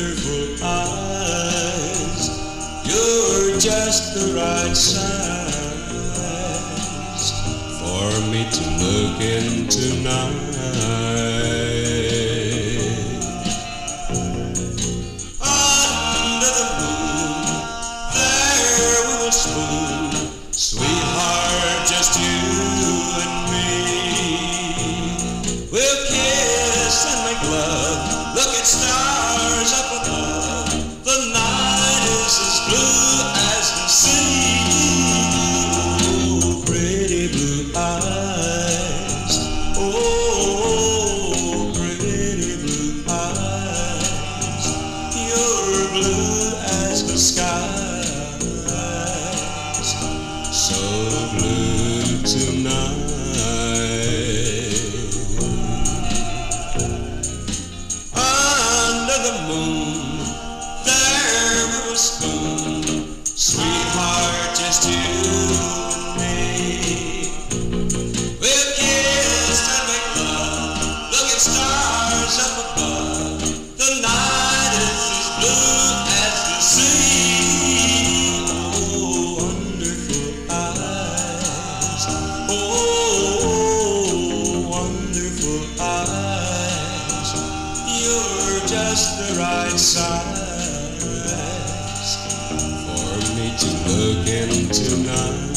wonderful eyes. You're just the right size for me to look in tonight. Under the moon, there we will spoon, sweetheart, just you and me. We'll kiss and make love, look at stars up above. The night is as blue as the sea. Oh, pretty blue eyes. Oh, pretty blue eyes. You're blue as the skies, so blue tonight. Spoon, sweetheart, just you and me. We'll kiss and make love, look at stars up above. The night is as blue as the sea. Oh, wonderful eyes. Oh, wonderful eyes. You're just the right size to look in tonight.